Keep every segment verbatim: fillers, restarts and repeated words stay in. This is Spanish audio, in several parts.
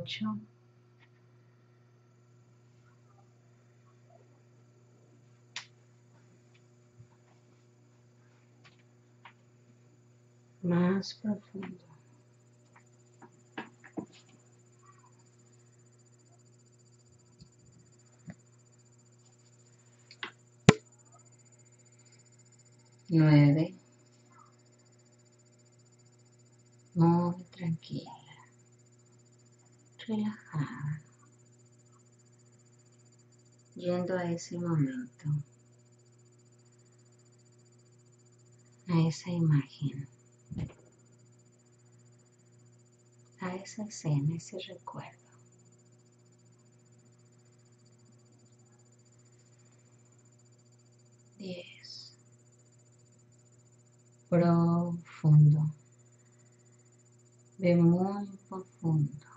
ocho, más profundo. Nueve, muy tranquila, relajada, yendo a ese momento, a esa imagen, a esa escena, ese recuerdo. Diez, profundo, ve muy profundo,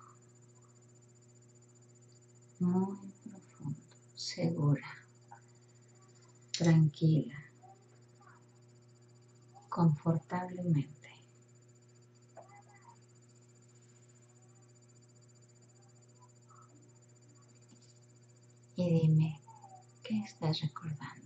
muy profundo, segura, tranquila, confortablemente. Y dime, ¿qué estás recordando?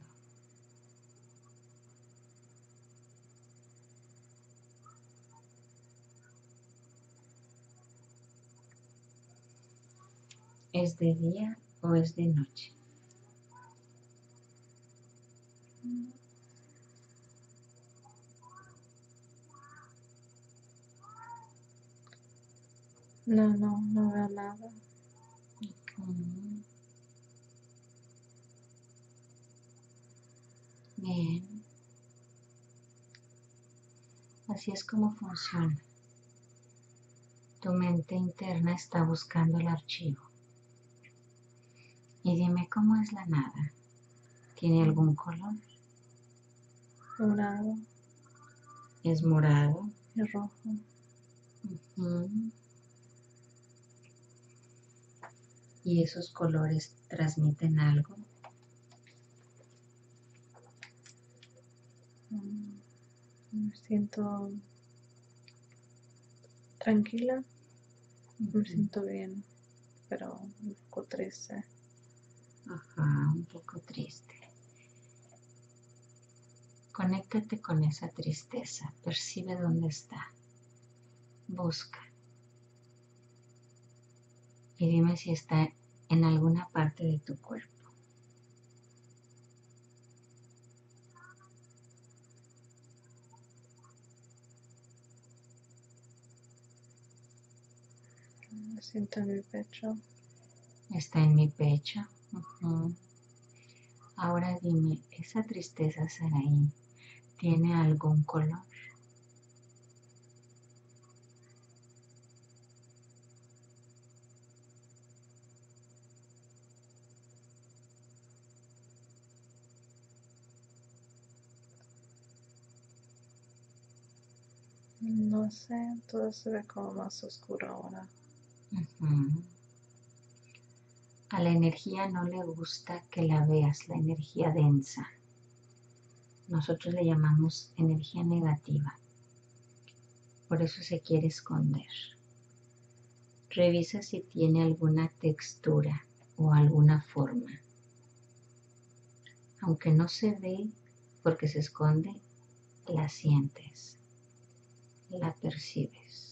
¿Es de día o es de noche? No, no, no veo nada. Mm. Bien. Así es como funciona. Tu mente interna está buscando el archivo. Y dime cómo es la nada. ¿Tiene algún color? Morado ¿Es morado? y rojo. Uh-huh. ¿Y esos colores transmiten algo? Mm, Me siento tranquila, Uh-huh. me siento bien, pero un poco triste. Ajá, un poco triste. Conéctate con esa tristeza, percibe dónde está, busca. Y dime si está en alguna parte de tu cuerpo. Me siento en mi pecho. Está en mi pecho. Uh-huh. Ahora dime, ¿esa tristeza, Saraí, tiene algún color? No sé, todo se ve como más oscuro ahora. Uh-huh. A la energía no le gusta que la veas, la energía densa. Nosotros le llamamos energía negativa. Por eso se quiere esconder. Revisa si tiene alguna textura o alguna forma. Aunque no se ve porque se esconde, la sientes, la percibes.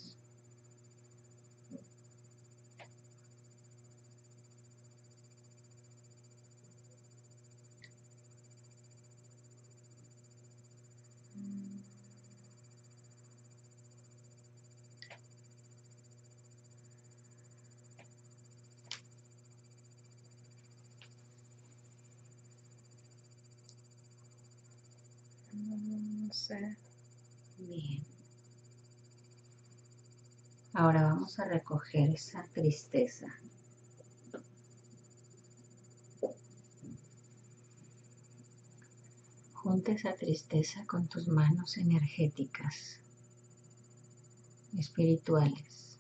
No sé. Bien. Ahora vamos a recoger esa tristeza. Junta esa tristeza con tus manos energéticas, espirituales.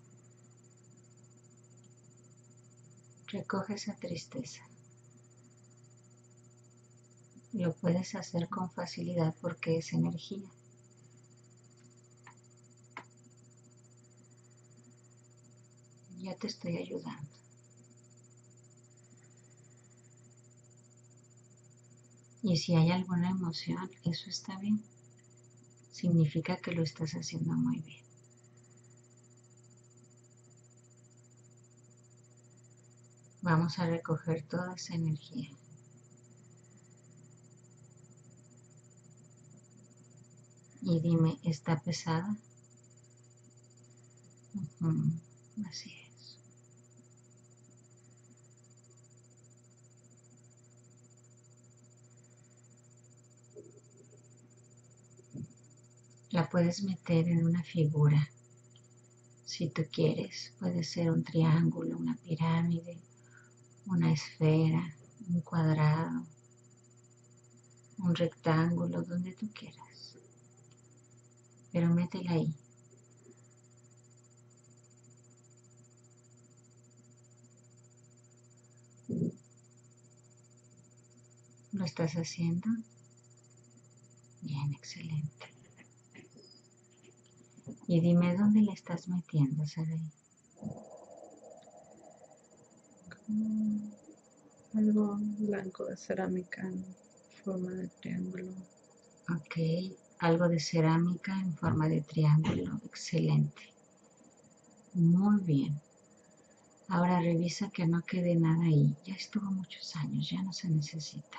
Recoge esa tristeza. Lo puedes hacer con facilidad porque es energía. Ya te estoy ayudando. Y si hay alguna emoción, eso está bien. Significa que lo estás haciendo muy bien. Vamos a recoger toda esa energía. Y dime, ¿está pesada? Uh-huh. Así es. La puedes meter en una figura. Si tú quieres, puede ser un triángulo, una pirámide, una esfera, un cuadrado, un rectángulo, donde tú quieras. Pero métela ahí. ¿Lo estás haciendo? Bien, excelente. Y dime dónde la estás metiendo, Sarai. Como algo blanco de cerámica en forma de triángulo. Ok, algo de cerámica en forma de triángulo. Excelente. Muy bien. Ahora revisa que no quede nada ahí. Ya estuvo muchos años, ya no se necesita.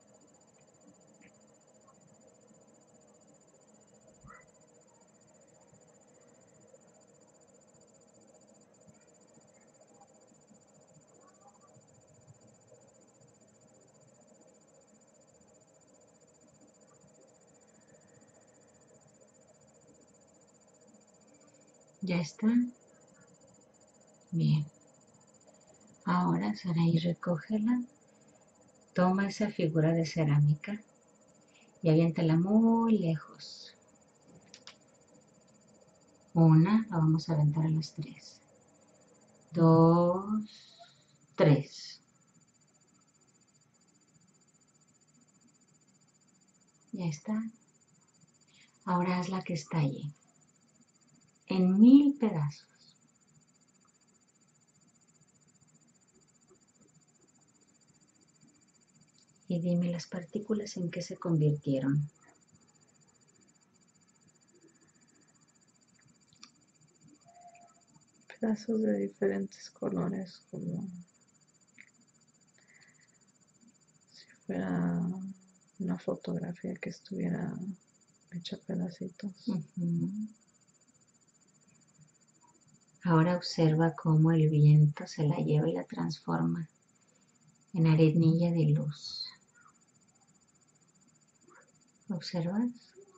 ¿Ya está? Bien. Ahora, Sarai, recógela. Toma esa figura de cerámica y aviéntala muy lejos. Una, la vamos a aventar a las tres. Dos, tres. Ya está. Ahora haz la que está allí. En mil pedazos. Y dime las partículas en qué se convirtieron. Pedazos de diferentes colores, como si fuera una fotografía que estuviera hecha pedacitos. Uh-huh. Ahora observa cómo el viento se la lleva y la transforma en arenilla de luz. ¿Observas?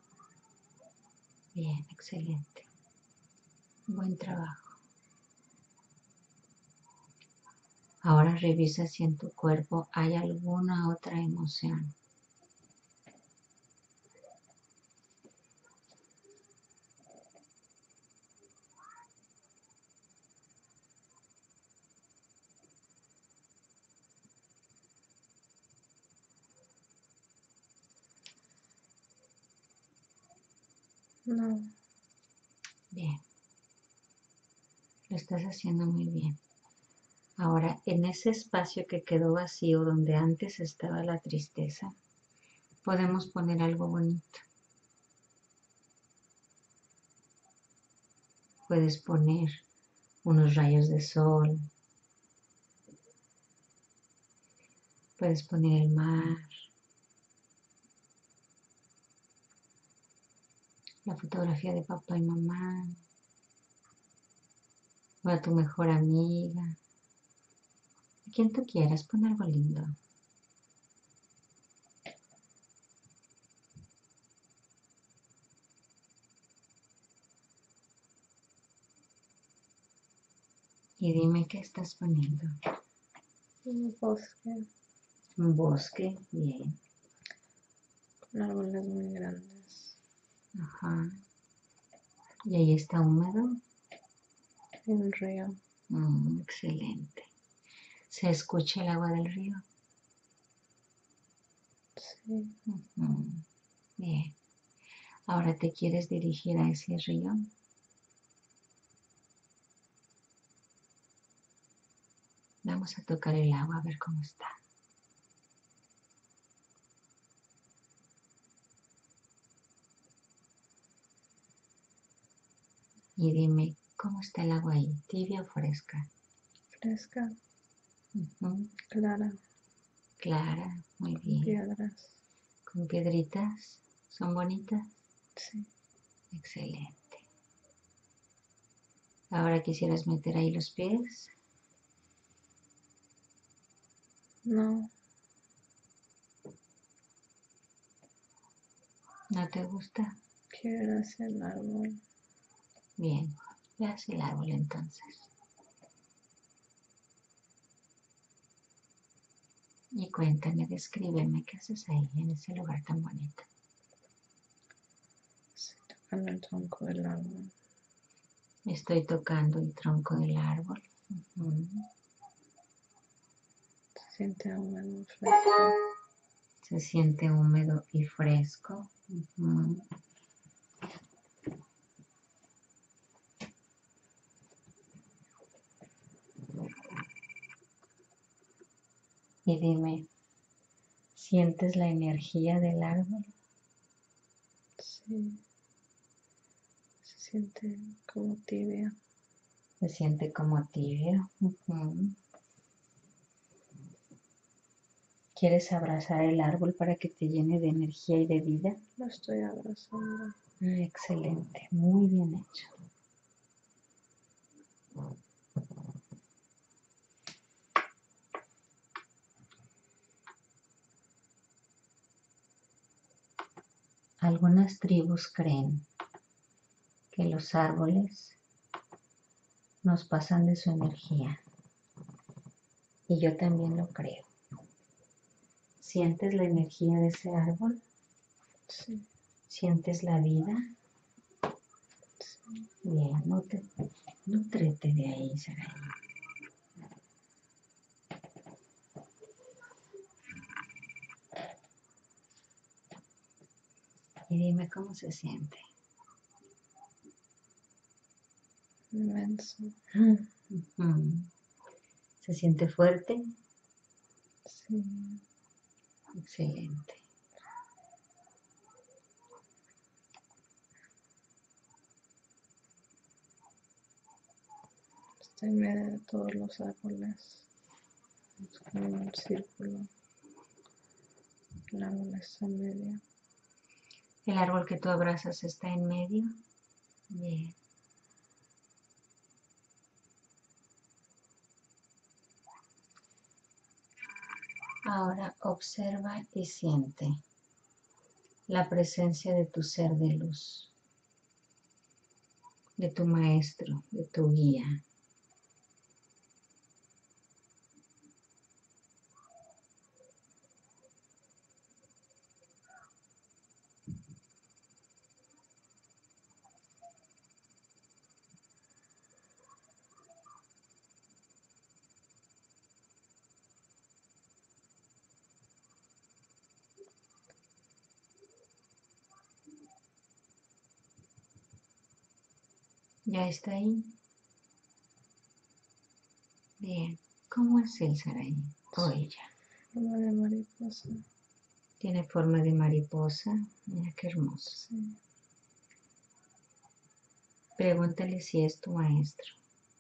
Bien, excelente. Buen trabajo. Ahora revisa si en tu cuerpo hay alguna otra emoción. No. Bien. Lo estás haciendo muy bien. Ahora, en ese espacio que quedó vacío donde antes estaba la tristeza, podemos poner algo bonito. Puedes poner unos rayos de sol. Puedes poner el mar. La fotografía de papá y mamá. O a tu mejor amiga. A quien tú quieras, pon algo lindo. Y dime qué estás poniendo. Un bosque. Un bosque, bien. Con árboles muy grandes. Ajá. Y ahí está húmedo. Un río. Mm, excelente. ¿Se escucha el agua del río? Sí. Uh-huh. Bien. Ahora te quieres dirigir a ese río. Vamos a tocar el agua a ver cómo está. Y dime, ¿cómo está el agua ahí? ¿Tibia o fresca? Fresca. Uh-huh. Clara. Clara, muy Con bien. piedras. ¿Con piedritas? ¿Son bonitas? Sí. Excelente. Ahora quisieras meter ahí los pies. No. ¿No te gusta? Quiero hacer el árbol. Bien, ve hacia el árbol entonces. Y cuéntame, descríbeme, ¿qué haces ahí en ese lugar tan bonito? Estoy tocando el tronco del árbol. Estoy tocando el tronco del árbol. Uh-huh. Se siente húmedo, fresco. Se siente húmedo y fresco. Uh-huh. Y dime, ¿sientes la energía del árbol? Sí. Se siente como tibia. Se siente como tibio. Uh-huh. ¿Quieres abrazar el árbol para que te llene de energía y de vida? Lo estoy abrazando. Excelente, muy bien hecho. Algunas tribus creen que los árboles nos pasan de su energía. Y yo también lo creo. ¿Sientes la energía de ese árbol? Sí. ¿Sientes la vida? Sí. Bien, no te, no trete de ahí, Sarai. Y dime cómo se siente. Inmenso. Uh-huh. ¿Se siente fuerte? Sí. Excelente. Está en medio de todos los árboles. Es como un círculo. El árbol está en medio. ¿El árbol que tú abrazas está en medio? Bien. Ahora observa y siente la presencia de tu ser de luz, de tu maestro, de tu guía. ¿Ya está ahí? Bien. ¿Cómo es él, Sarai? O ella. Forma de mariposa. Tiene forma de mariposa. Mira qué hermoso. Sí. Pregúntale si es tu maestro.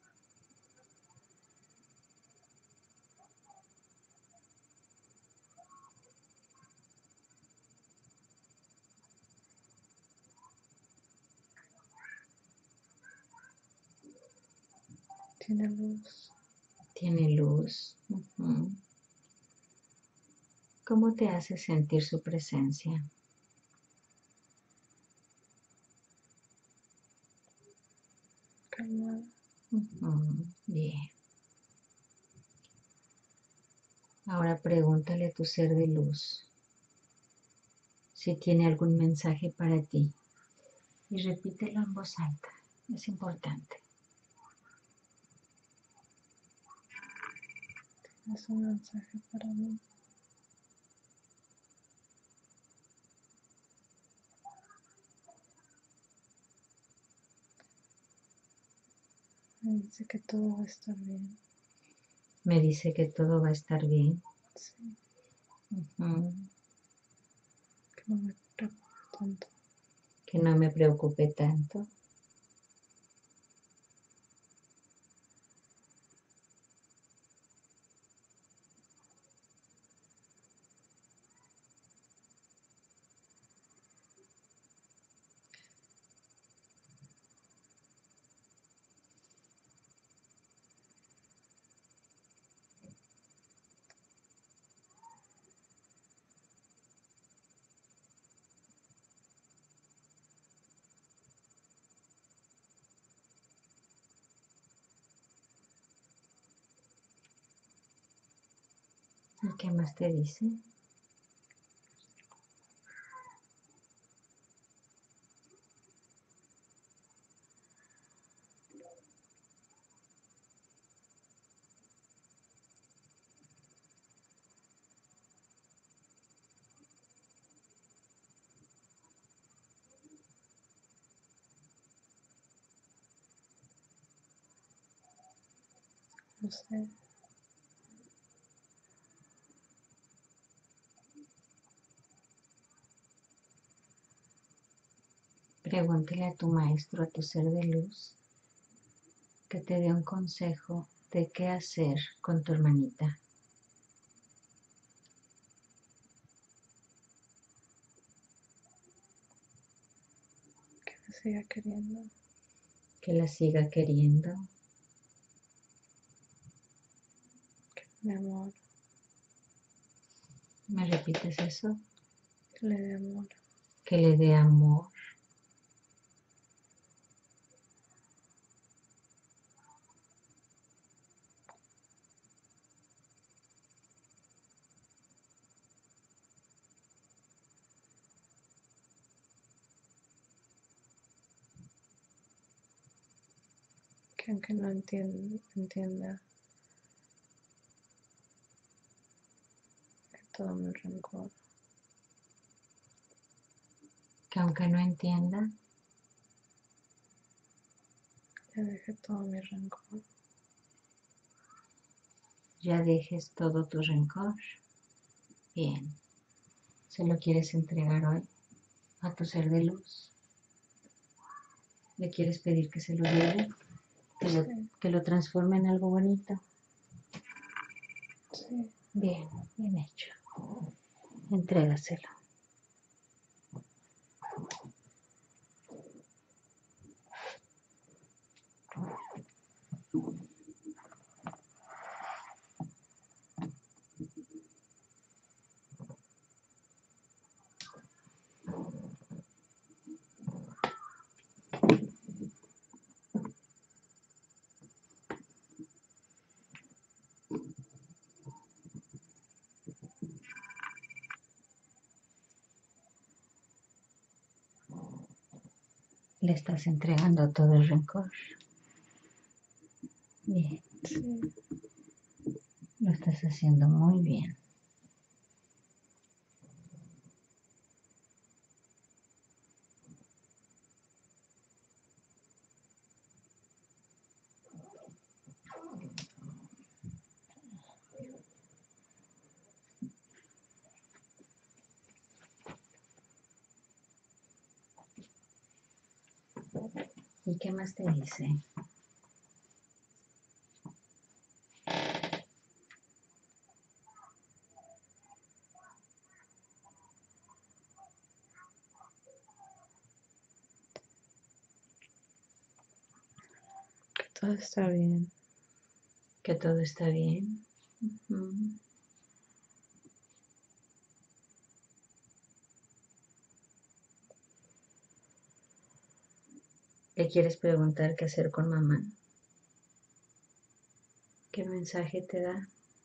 Tiene luz. Tiene luz. Uh-huh. ¿Cómo te hace sentir su presencia? Calmada. Uh-huh. Bien. Ahora pregúntale a tu ser de luz si tiene algún mensaje para ti. Y repítelo en voz alta. Es importante. Es un mensaje para mí. Me dice que todo va a estar bien. Me dice que todo va a estar bien. Sí. Uh-huh. Que no me preocupe tanto. Que no me preocupe tanto. ¿Y qué más te dice? No sé. Pregúntale a tu maestro, a tu ser de luz, que te dé un consejo de qué hacer con tu hermanita. Que me siga queriendo. Que la siga queriendo. Que me dé amor. ¿Me repites eso? Que le dé amor. Que le dé amor. Que aunque no entienda, entienda que todo mi rencor, Que aunque no entienda, ya deje todo mi rencor. ya dejes todo tu rencor. Bien. ¿Se lo quieres entregar hoy a tu ser de luz? ¿Le quieres pedir que se lo lleve? Que, sí. lo, que lo transforme en algo bonito. Sí. Bien, bien hecho. Entrégaselo. Le estás entregando todo el rencor. Bien. Sí. Lo estás haciendo muy bien. ¿Y qué más te dice? Que todo está bien. Que todo está bien. Uh-huh. ¿Le quieres preguntar qué hacer con mamá? ¿Qué mensaje te da?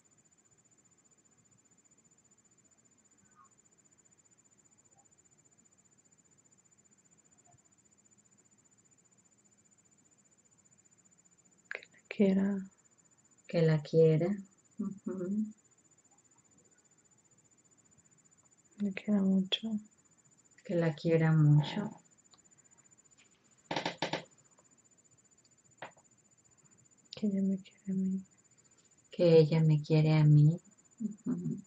Que la quiera. Que la quiera. Uh-huh. Me quiera mucho. Que la quiera mucho. Que ella me quiere a mí. que ella me quiere a mí. Uh-huh.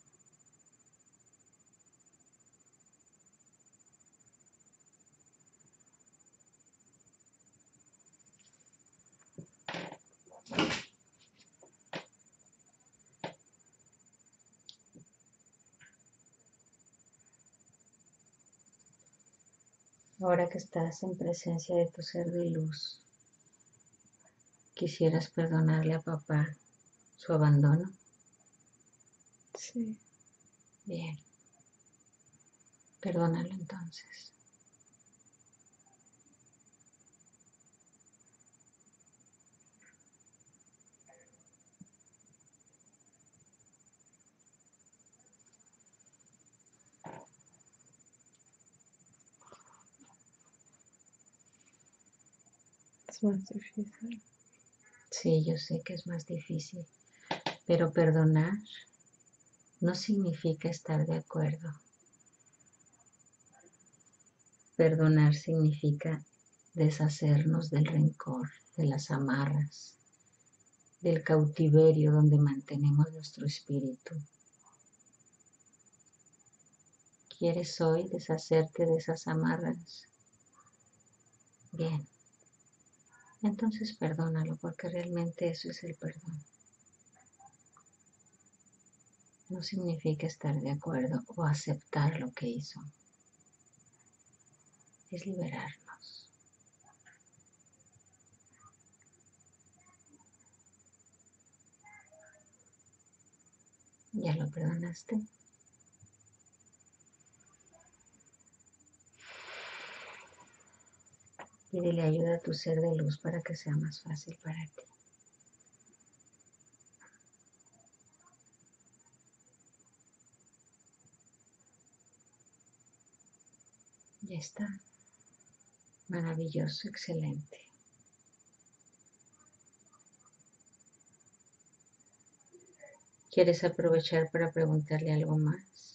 Ahora que estás en presencia de tu ser de luz, ¿quisieras perdonarle a papá su abandono? Sí. Bien. Perdónalo entonces. Es más difícil. Sí, yo sé que es más difícil, pero perdonar no significa estar de acuerdo. Perdonar significa deshacernos del rencor, de las amarras, del cautiverio donde mantenemos nuestro espíritu. ¿Quieres hoy deshacerte de esas amarras? Bien. Entonces perdónalo, porque realmente eso es el perdón. No significa estar de acuerdo o aceptar lo que hizo. Es liberarnos. ¿Ya lo perdonaste? Pídele ayuda a tu ser de luz para que sea más fácil para ti. Ya está. Maravilloso, excelente. ¿Quieres aprovechar para preguntarle algo más?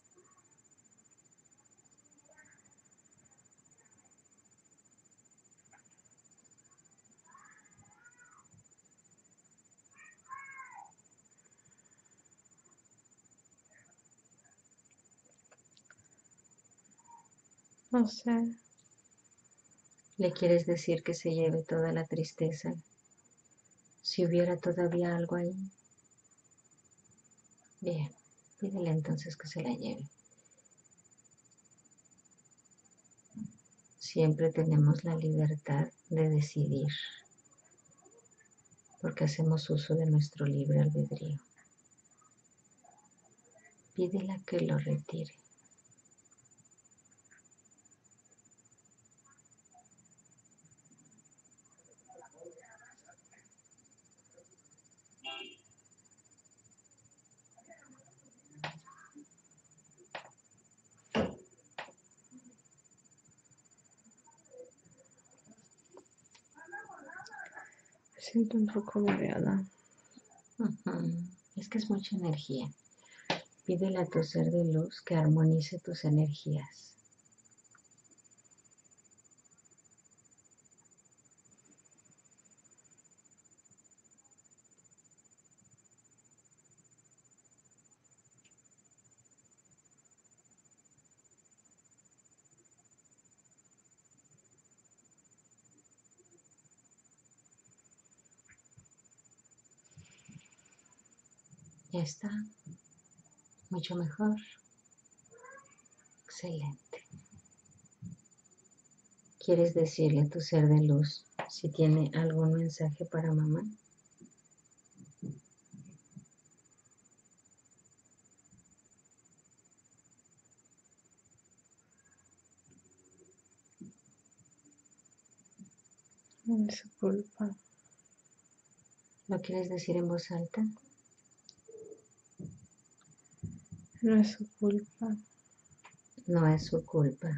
No sé. ¿Le quieres decir que se lleve toda la tristeza? Si hubiera todavía algo ahí. Bien, pídele entonces que se la lleve. Siempre tenemos la libertad de decidir, porque hacemos uso de nuestro libre albedrío. Pídela que lo retire. Me siento un poco mareada. Uh-huh. Es que es mucha energía. Pídele a tu ser de luz que armonice tus energías. Ya está. Mucho mejor. Excelente. ¿Quieres decirle a tu ser de luz si tiene algún mensaje para mamá? No es su culpa. ¿Lo quieres decir en voz alta? No es su culpa. No es su culpa.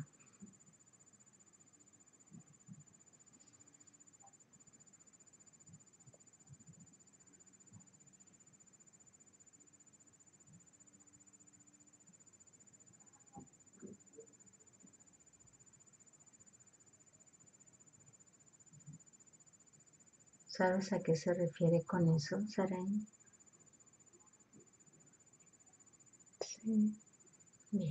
¿Sabes a qué se refiere con eso, Sarai? Mm. Bien.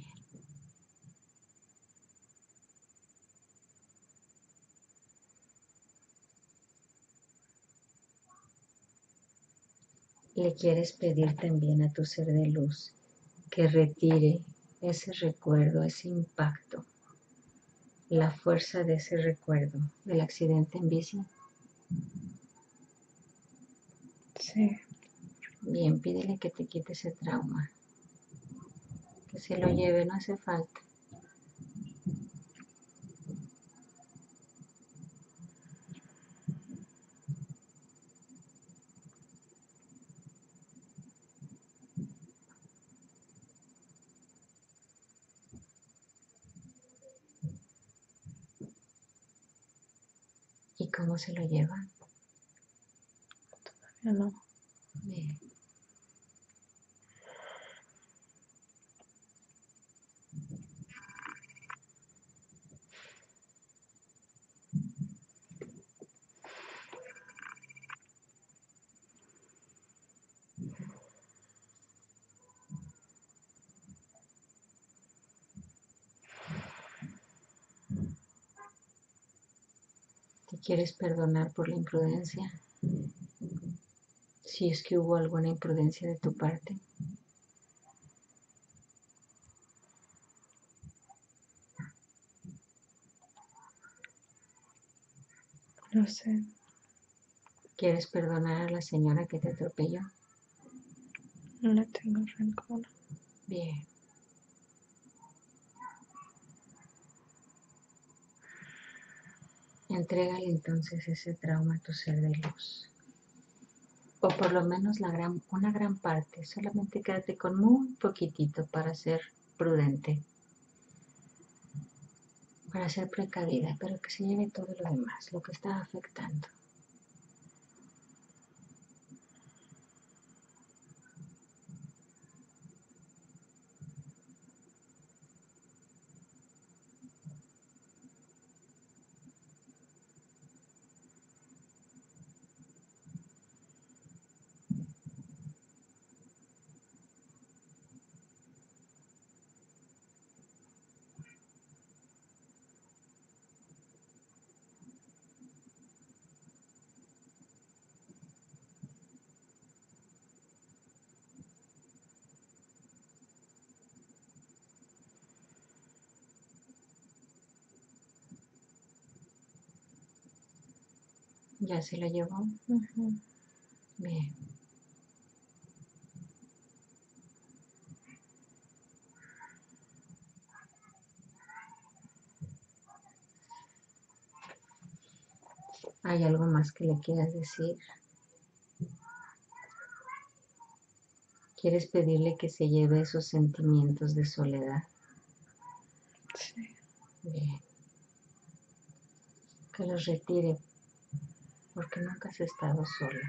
Le quieres pedir también a tu ser de luz que retire ese recuerdo, ese impacto, la fuerza de ese recuerdo del accidente en bici. Sí. Bien, pídele que te quite ese trauma, que se lo lleve, no hace falta. ¿Y cómo se lo lleva? Todavía no. Bien. ¿Te quieres perdonar por la imprudencia? Si es que hubo alguna imprudencia de tu parte. No sé. ¿Quieres perdonar a la señora que te atropelló? No le tengo rencor. Bien. Entrégale entonces ese trauma a tu ser de luz. O por lo menos la gran, una gran parte. Solamente quédate con muy poquitito para ser prudente. Para ser precavida, pero que se lleve todo lo demás, lo que está afectando. ¿Ya se lo llevó? Uh-huh. Bien. ¿Hay algo más que le quieras decir? ¿Quieres pedirle que se lleve esos sentimientos de soledad? Sí. Bien. Que los retire, porque nunca has estado sola.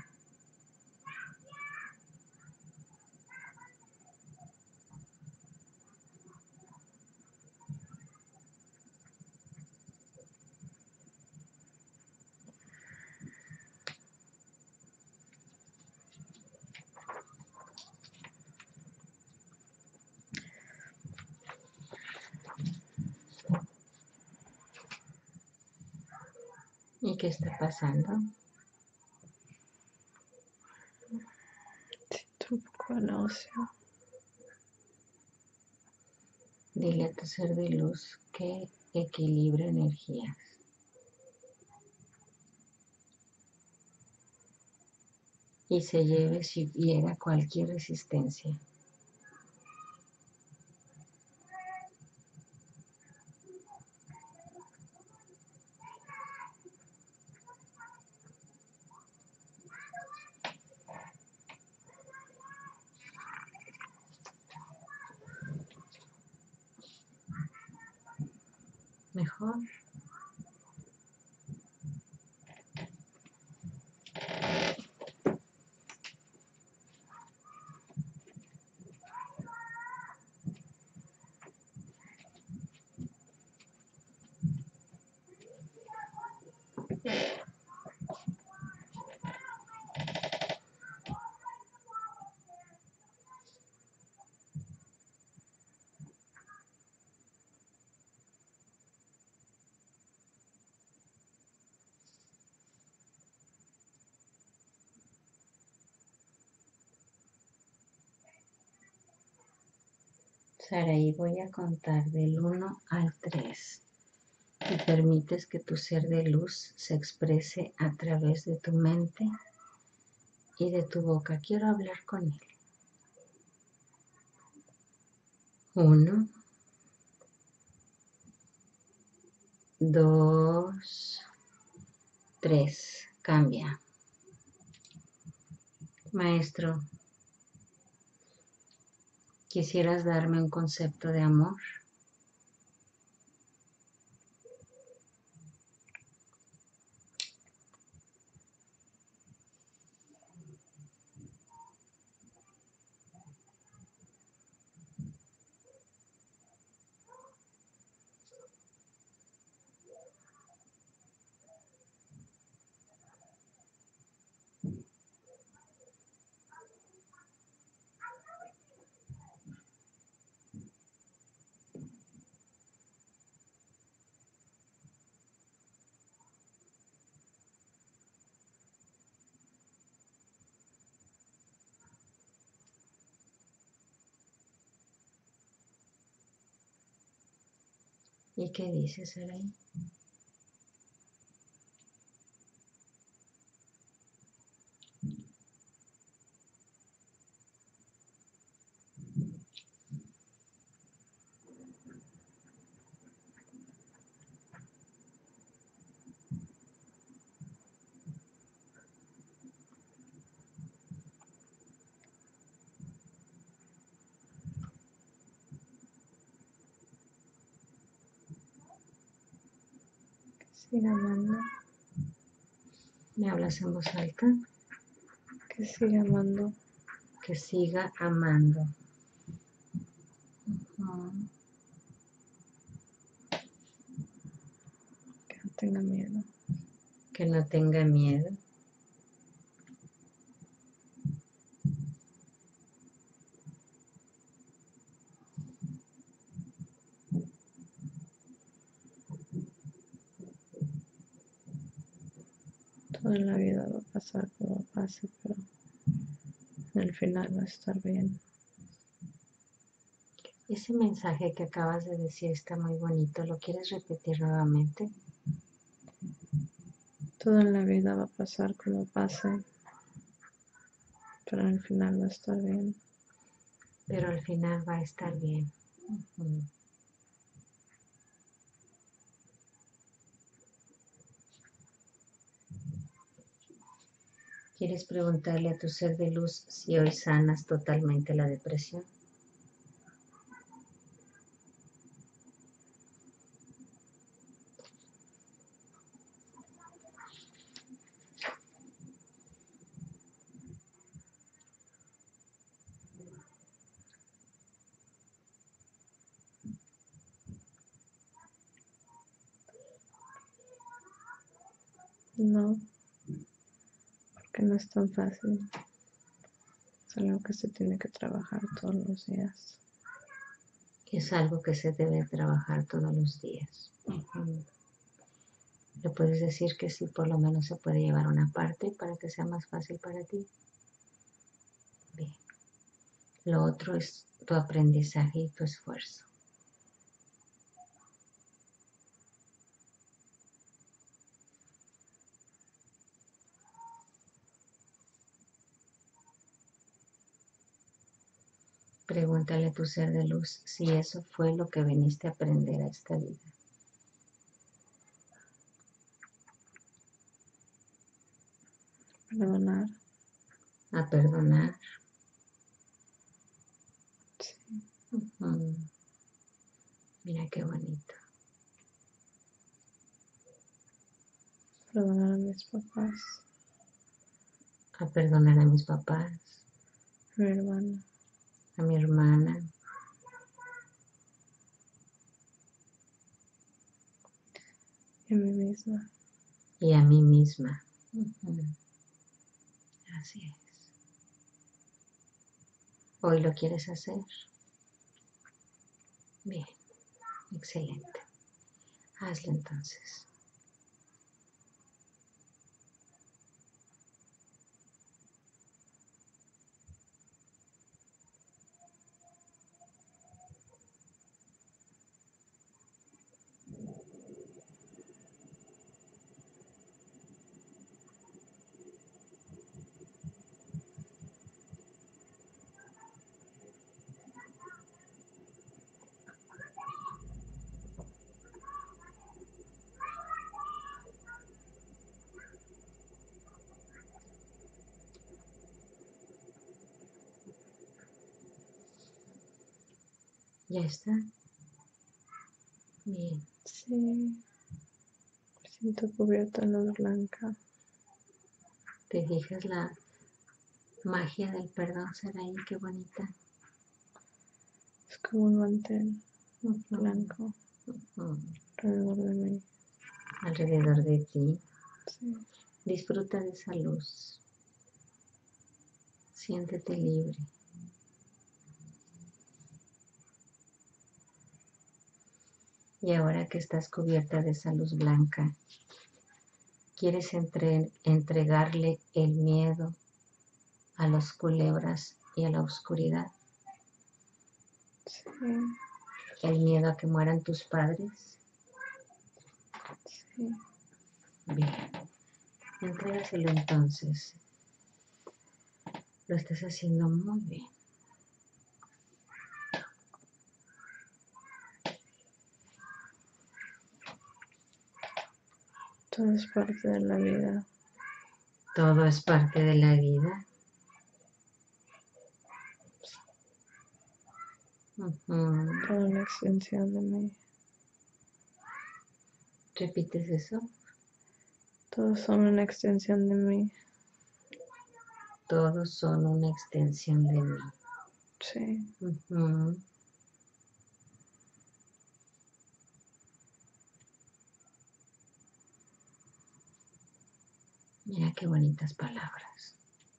¿Y qué está pasando? Siento un poco de náusea. Dile a tu ser de luz que equilibre energías. Y se lleve si hubiera cualquier resistencia. Mejor. Saraí, voy a contar del uno al tres y permites que tu ser de luz se exprese a través de tu mente y de tu boca. Quiero hablar con él. Uno, dos, tres. Cambia. Maestro, ¿quisieras darme un concepto de amor? ¿Y qué dices, Saraí? Siga amando. ¿Me hablas en voz alta? Que siga amando. Que siga amando. Uh-huh. Que no tenga miedo. Que no tenga miedo. Todo en la vida va a pasar como pase, pero al final va a estar bien. Ese mensaje que acabas de decir está muy bonito. ¿Lo quieres repetir nuevamente? Todo en la vida va a pasar como pase, pero al final va a estar bien. Pero al final va a estar bien. Uh-huh. ¿Quieres preguntarle a tu ser de luz si hoy sanas totalmente la depresión? No, porque no es tan fácil. Es algo que se tiene que trabajar todos los días. Es algo que se debe trabajar todos los días. Uh-huh. ¿Le puedes decir que sí, por lo menos se puede llevar una parte para que sea más fácil para ti? Bien. Lo otro es tu aprendizaje y tu esfuerzo. Pregúntale a tu ser de luz si eso fue lo que viniste a aprender a esta vida. Perdonar. A perdonar. Sí. Uh-huh. Mira qué bonito. Perdonar a mis papás. A perdonar a mis papás. A mi hermana. A mi hermana. Y a mí misma. Y a mí misma. Uh-huh. Así es. ¿Hoy lo quieres hacer? Bien, excelente. Hazlo entonces. ¿Ya está? Bien. Sí. Me siento cubierta en luz blanca. ¿Te fijas la magia del perdón, Saraí? Qué bonita. Es como un mantel Uh-huh. blanco Uh-huh. alrededor de mí. Alrededor de ti. Sí. Disfruta de esa luz. Siéntete libre. Y ahora que estás cubierta de esa luz blanca, ¿quieres entre, entregarle el miedo a las culebras y a la oscuridad? Sí. ¿El miedo a que mueran tus padres? Sí. Bien. Entrégaselo entonces. Lo estás haciendo muy bien. Todo es parte de la vida. Todo es parte de la vida. Uh-huh. Toda una extensión de mí. ¿Repites eso? Todos son una extensión de mí. Todos son una extensión de mí. Sí. Uh-huh. Mira qué bonitas palabras.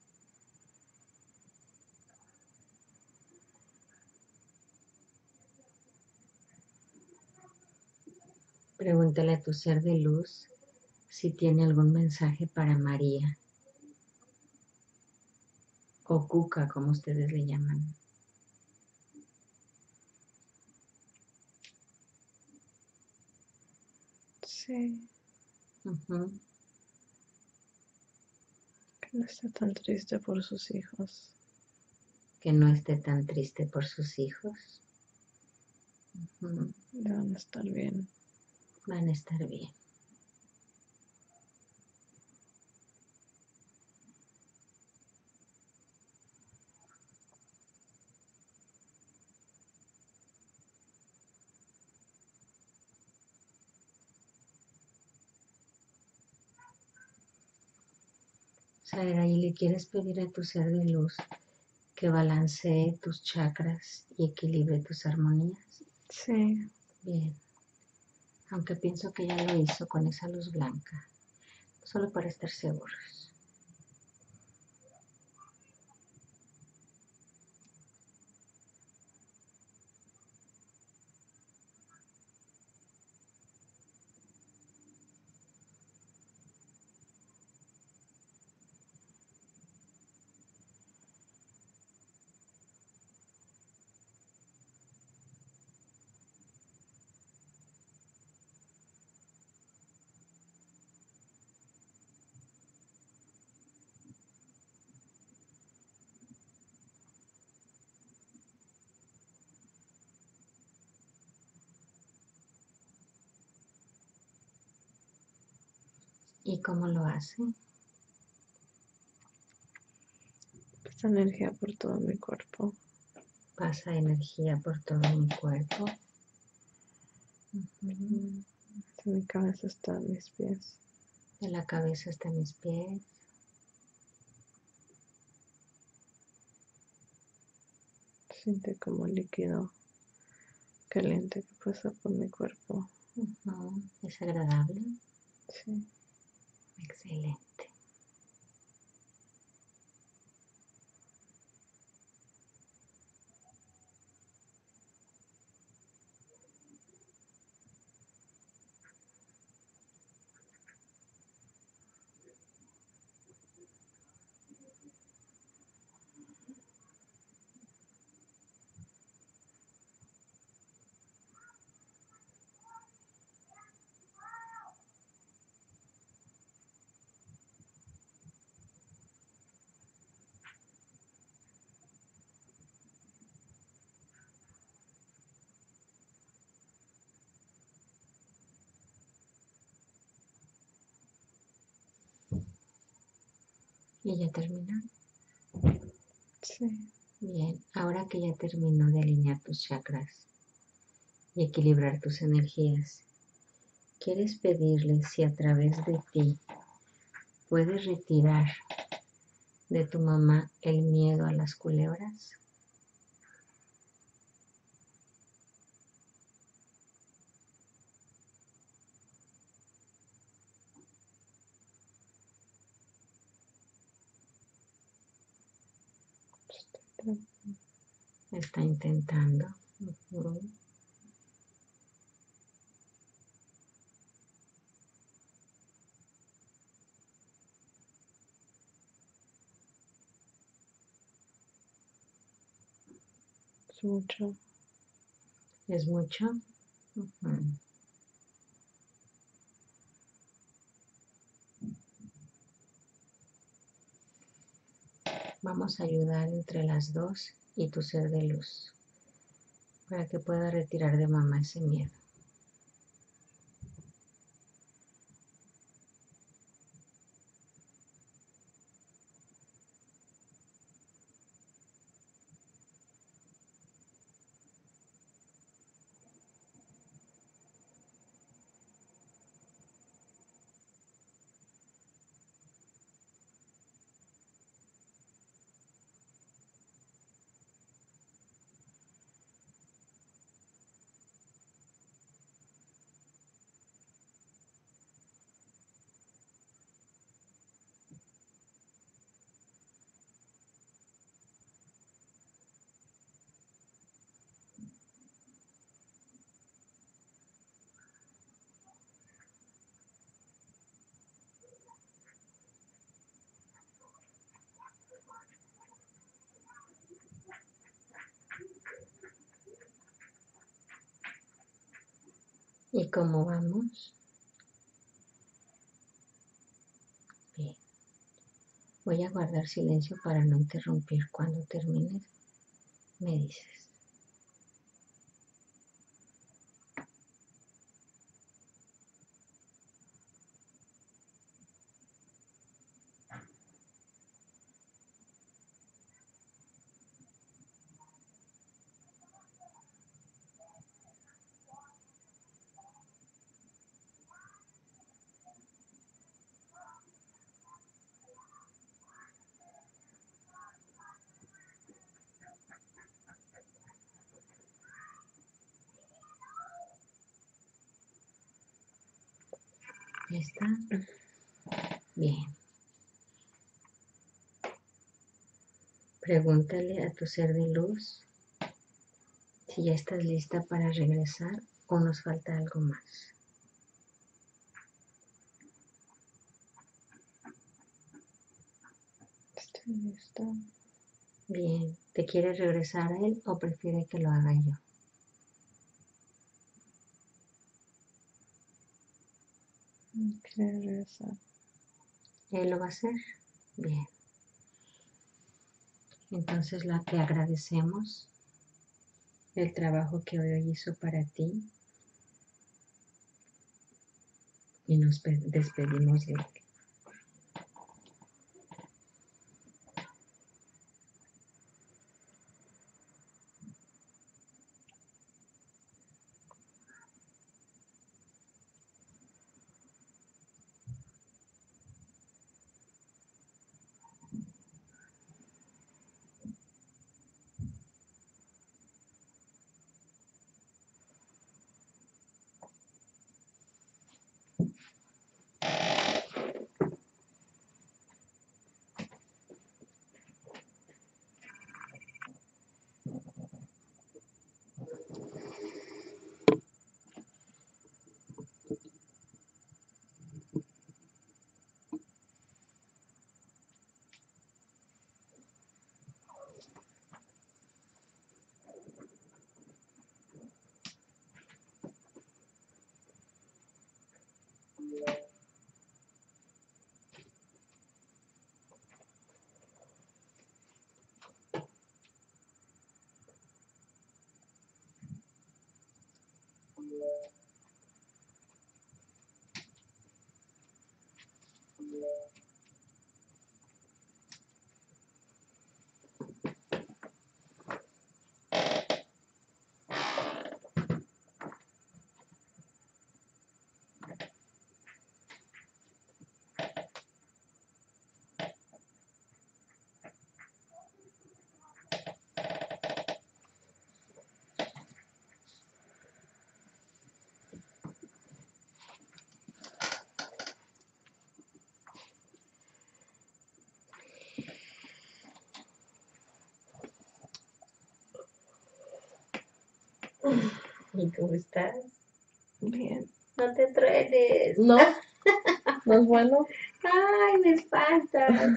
Pregúntale a tu ser de luz si tiene algún mensaje para María. O Cuca, como ustedes le llaman. Sí. Uh-huh. Que no esté tan triste por sus hijos. Que no esté tan triste por sus hijos. Uh-huh. Van a estar bien. Van a estar bien. Saera, ¿y le quieres pedir a tu ser de luz que balancee tus chakras y equilibre tus armonías? Sí. Bien. Aunque pienso que ya lo hizo con esa luz blanca. Solo para estar seguros. ¿Y cómo lo hace? Esta energía por todo mi cuerpo. Pasa energía por todo mi cuerpo. Uh-huh. De mi cabeza hasta mis pies. De la cabeza hasta mis pies. Siente como líquido caliente que pasa por mi cuerpo. Uh-huh. ¿Es agradable? Sí. Excelente. ¿Y ya terminó? Sí. Bien, ahora que ya terminó de alinear tus chakras, y equilibrar tus energías. ¿Quieres pedirle si a través de ti puedes retirar de tu mamá el miedo a las culebras? Está intentando. Uh-huh. Es mucho. ¿Es mucho? Uh-huh. Vamos a ayudar entre las dos y tu ser de luz para que pueda retirar de mamá ese miedo. ¿Y cómo vamos? Bien. Voy a guardar silencio para no interrumpir. Cuando termines, me dices. ¿Ya está? Bien. Pregúntale a tu ser de luz si ya estás lista para regresar o nos falta algo más. Estoy lista. Bien. ¿Te quieres regresar a él o prefiere que lo haga yo? Quiero regresar. ¿Él lo va a hacer? Bien. Entonces la que agradecemos el trabajo que hoy hizo para ti y nos despedimos de él. ¿Y cómo estás? Bien. No te truenes. ¿No? ¿No es bueno? Ay, me espantas.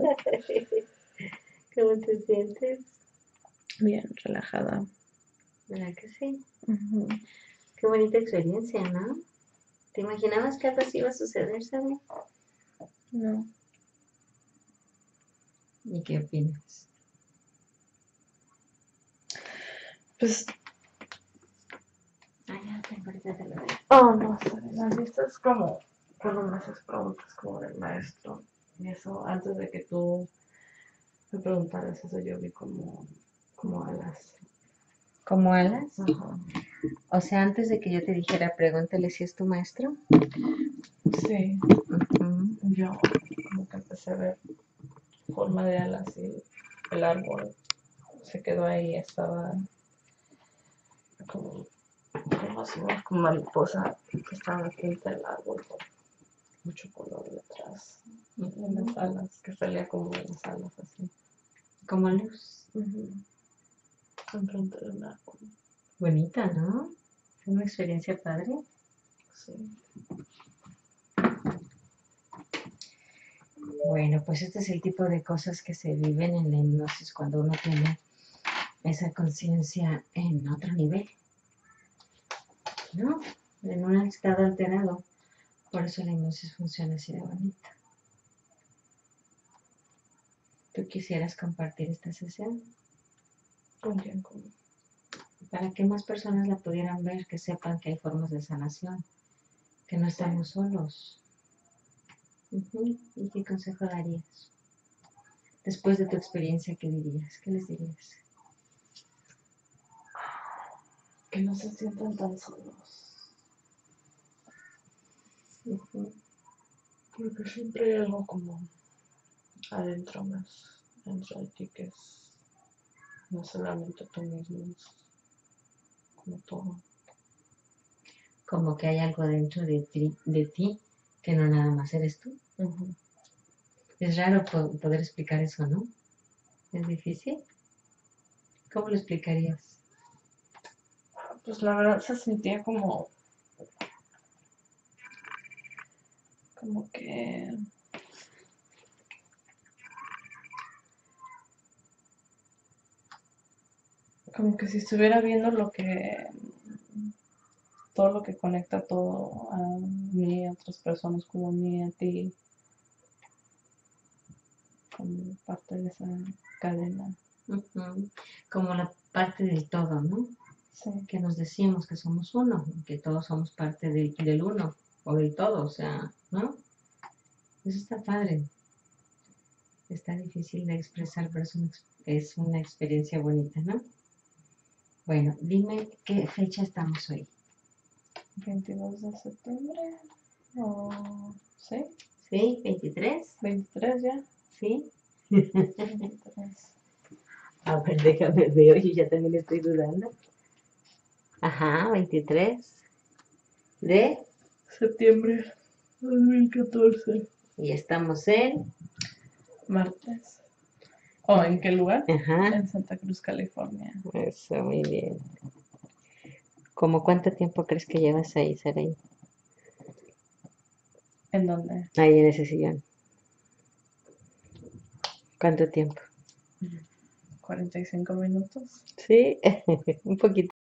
¿Cómo te sientes? Bien, relajada. ¿Verdad que sí? Ujú. Qué bonita experiencia, ¿no? ¿Te imaginabas que algo así iba a suceder, Sabi? No. ¿Y qué opinas? Pues, Ah, ya, te ahorita te lo digo. oh, no sé. Las listas como cuando me haces preguntas como del maestro. Y eso, antes de que tú me preguntaras eso, yo vi como, como alas. ¿Como alas? Ajá. O sea, antes de que yo te dijera, pregúntale si es tu maestro. Sí. Ujú. Yo como que empecé a ver forma de alas y el árbol se quedó ahí, estaba como, como así, como mariposa que estaba frente al árbol con mucho color detrás. En las alas, que salía como de las alas así. Como luz. Ujú. Enfrente de un árbol. Bonita, ¿no? Fue una experiencia padre. Sí. Bueno, pues este es el tipo de cosas que se viven en la hipnosis cuando uno tiene esa conciencia en otro nivel, ¿no? En un estado alterado. Por eso la hipnosis funciona así de bonita. ¿Tú quisieras compartir esta sesión? Con quien como. Para que más personas la pudieran ver, que sepan que hay formas de sanación, que no estamos solos. Uh-huh. ¿Y qué consejo darías? Después de tu experiencia, ¿qué dirías? ¿Qué les dirías? Que no se sientan tan solos. Uh-huh. Porque siempre hay algo como adentro más, dentro de ti, que es no solamente tú mismo, es como todo. Como que hay algo dentro de ti, de ti que no nada más eres tú. Uh-huh. Es raro po- poder explicar eso, ¿no? ¿Es difícil? ¿Cómo lo explicarías? Pues la verdad se sentía como, como que, como que si estuviera viendo lo que, todo lo que conecta todo a mí, a otras personas como a mí, a ti, como parte de esa cadena. Uh-huh. Como la parte del todo, ¿no? Sí. Que nos decimos que somos uno, que todos somos parte de, del uno o del todo, o sea, ¿no? Eso está padre. Está difícil de expresar, pero es una, es una experiencia bonita, ¿no? Bueno, dime qué fecha estamos hoy. veintidós de septiembre, o sí, ¿Sí? ¿veintitrés? veintitrés ya. ¿Sí? veintitrés. A ver, déjame ver, yo ya también estoy dudando. Ajá, veintitrés de... Septiembre dos mil catorce. Y estamos en... Martes. ¿O en qué lugar? Ajá, En Santa Cruz, California. eso, muy bien. ¿Cómo cuánto tiempo crees que llevas ahí, Saraí? ¿En dónde? Ahí en ese sillón. ¿Cuánto tiempo? cuarenta y cinco minutos. Sí, un poquito.